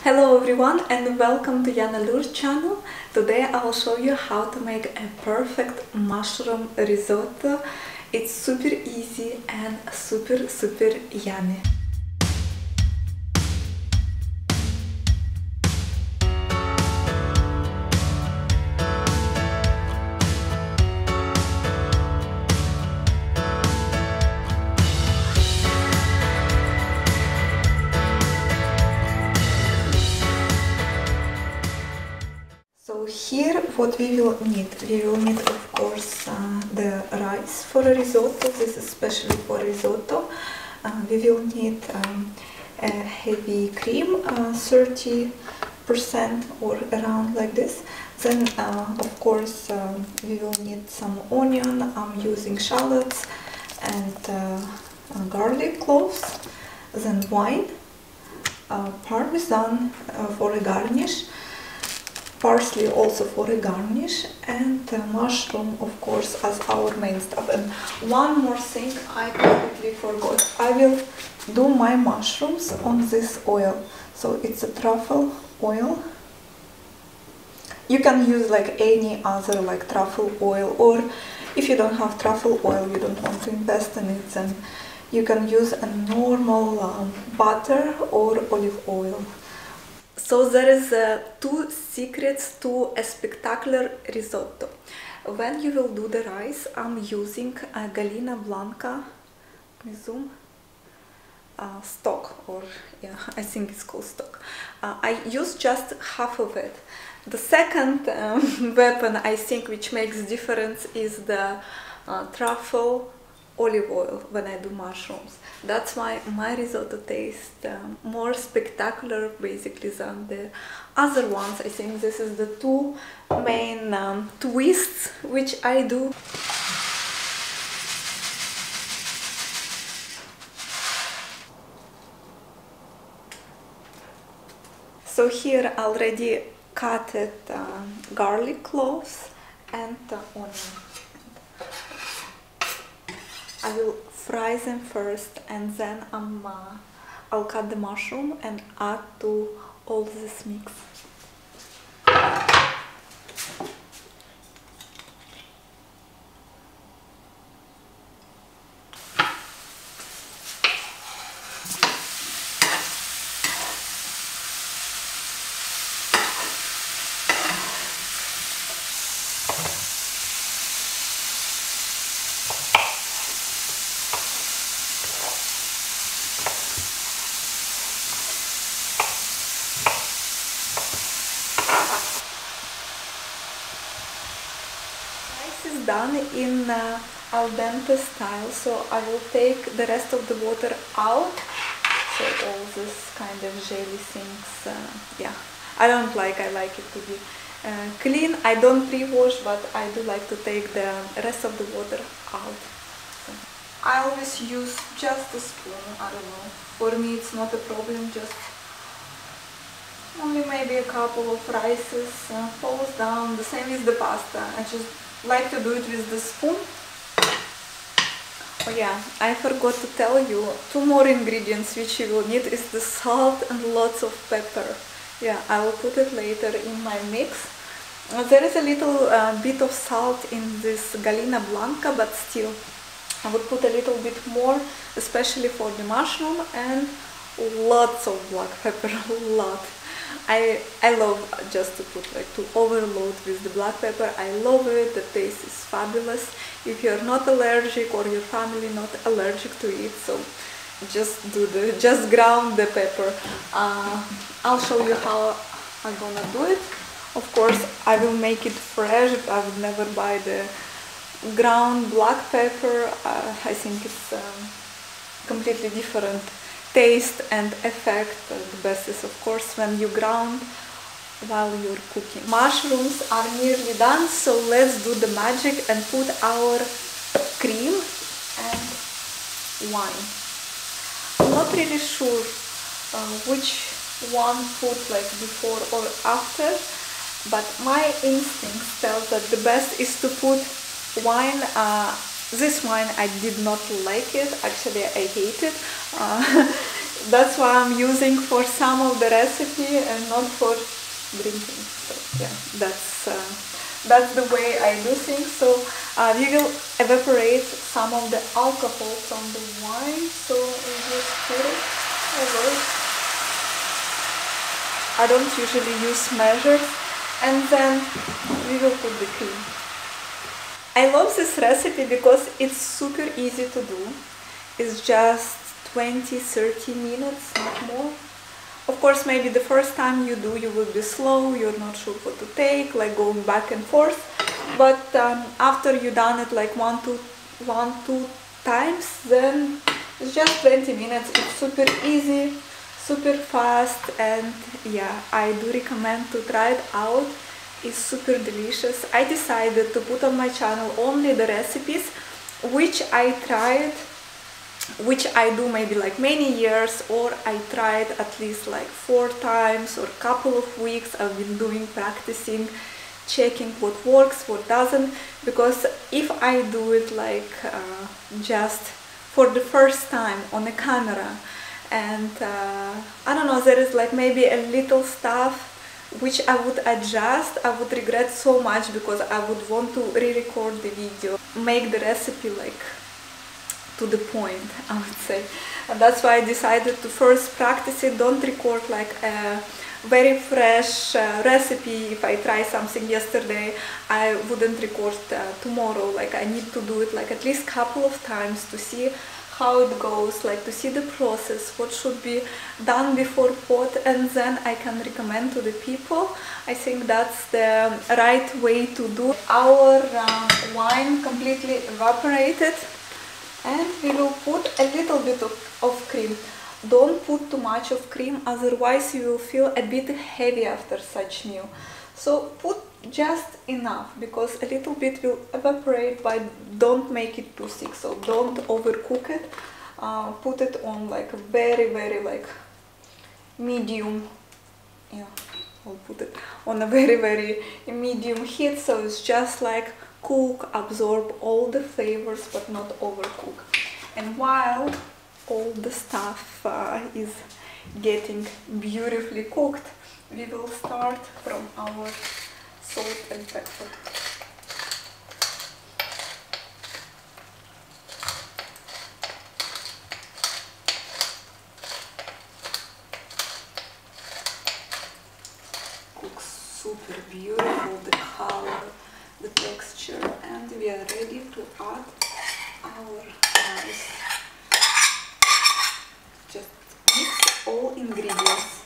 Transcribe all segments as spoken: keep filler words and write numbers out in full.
Hello everyone and welcome to Yanallure channel. Today I will show you how to make a perfect mushroom risotto. It's super easy and super super yummy. So here what we will need, we will need of course uh, the rice for a risotto. This is especially for risotto. Uh, we will need um, a heavy cream, uh, thirty percent or around like this. Then uh, of course um, we will need some onion. I'm using shallots and uh, uh, garlic cloves. Then wine, uh, parmesan uh, for a garnish. Parsley also for a garnish, and uh, mushroom of course as our main stuff. And one more thing I completely forgot, I will do my mushrooms on this oil. So it's a truffle oil. You can use like any other like truffle oil, or if you don't have truffle oil, you don't want to invest in it, then you can use a normal um, butter or olive oil. So there is uh, two secrets to a spectacular risotto. When you will do the rice, I'm using a Gallina Blanca, let me zoom, uh, stock, or yeah, I think it's called stock. Uh, I use just half of it. The second um, weapon I think which makes difference is the uh, truffle olive oil when I do mushrooms. That's why my risotto tastes um, more spectacular basically than the other ones. I think this is the two main um, twists which I do. So here I already cut it uh, garlic cloves and uh, onion. I will fry them first, and then um, uh, I'll cut the mushroom and add to all this mix. Is done in uh, al dente style, so I will take the rest of the water out. So all this kind of jelly things, uh, yeah, I don't like, I like it to be uh, clean. I don't pre-wash, but I do like to take the rest of the water out. So I always use just a spoon, I don't know, for me it's not a problem, just only maybe a couple of rices uh, falls down. The same as the pasta, I just like to do it with the spoon. Oh yeah, I forgot to tell you, two more ingredients which you will need is the salt and lots of pepper. Yeah, I will put it later in my mix. Uh, there is a little uh, bit of salt in this Gallina Blanca, but still I would put a little bit more, especially for the mushroom, and lots of black pepper, a lot. I, I love just to put like to overload with the black pepper. I love it, the taste is fabulous. If you're not allergic or your family not allergic to it, so just do the, just ground the pepper. Uh, I'll show you how I'm gonna do it. Of course, I will make it fresh. I would never buy the ground black pepper. Uh, I think it's um, completely different taste and effect. The best is of course when you ground while you're cooking. Mushrooms are nearly done, so let's do the magic and put our cream and wine. I'm not really sure uh, which one put like before or after, but my instincts tell that the best is to put wine. Uh, This wine I did not like it, actually I hate it. Uh, that's why I'm using for some of the recipe and not for drinking. So yeah, that's uh, that's the way I do things. So uh, we will evaporate some of the alcohol from the wine. So we just put it over. I don't usually use measures, and then we will put the cream. I love this recipe because it's super easy to do. It's just twenty to thirty minutes, not more. Of course, maybe the first time you do, you will be slow, you're not sure what to take, like going back and forth. But um, after you've done it like one, two, one, two times, then it's just twenty minutes. It's super easy, super fast, and yeah, I do recommend to try it out. It's super delicious. I decided to put on my channel only the recipes which I tried, which I do maybe like many years, or I tried at least like four times or couple of weeks. I've been doing, practicing, checking what works, what doesn't, because if I do it like uh, just for the first time on a camera, and uh, I don't know, there is like maybe a little stuff which I would adjust, I would regret so much, because I would want to re-record the video, make the recipe like to the point, I would say. And that's why I decided to first practice it, don't record like a very fresh uh, recipe. If I try something yesterday, I wouldn't record uh, tomorrow. Like I need to do it like at least couple of times to see how it goes, like to see the process, what should be done before pot, and then I can recommend to the people. I think that's the right way to do. Our uh, wine completely evaporated, and we will put a little bit of, of cream. Don't put too much of cream, otherwise you will feel a bit heavy after such meal. So put just enough, because a little bit will evaporate, but don't make it too thick, so don't overcook it. Uh, put it on like a very very like medium, yeah, I'll put it on a very very medium heat, so it's just like cook, absorb all the flavors, but not overcook. And while all the stuff uh, is getting beautifully cooked, we will start from our salt and pepper. Cooks super beautiful, the color, the texture, and we are ready to add our rice. Just mix all ingredients.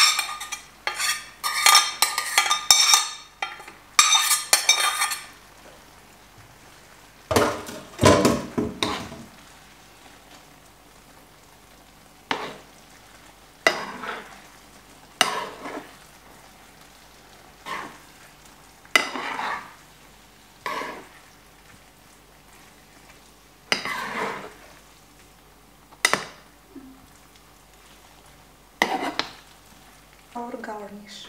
Our garnish.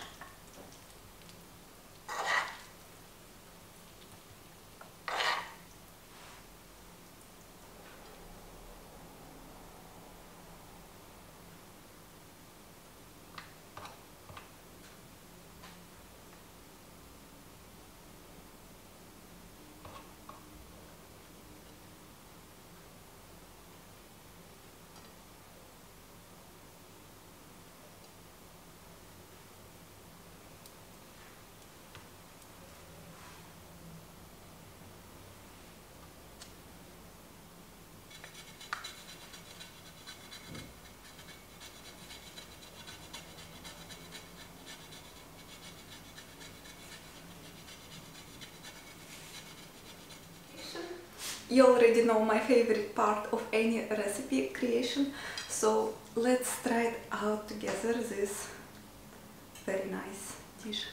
You already know my favorite part of any recipe creation, so let's try it out together, this very nice dish.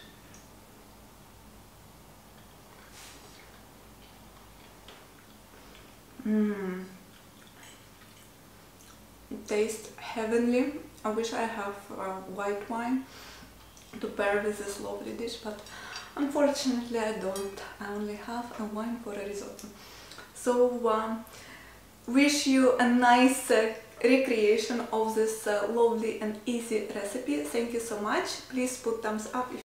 Mmm, it tastes heavenly. I wish I have uh, white wine to pair with this lovely dish, but unfortunately I don't. I only have a wine for a risotto. So um, wish you a nice uh, recreation of this uh, lovely and easy recipe. Thank you so much. Please put thumbs up if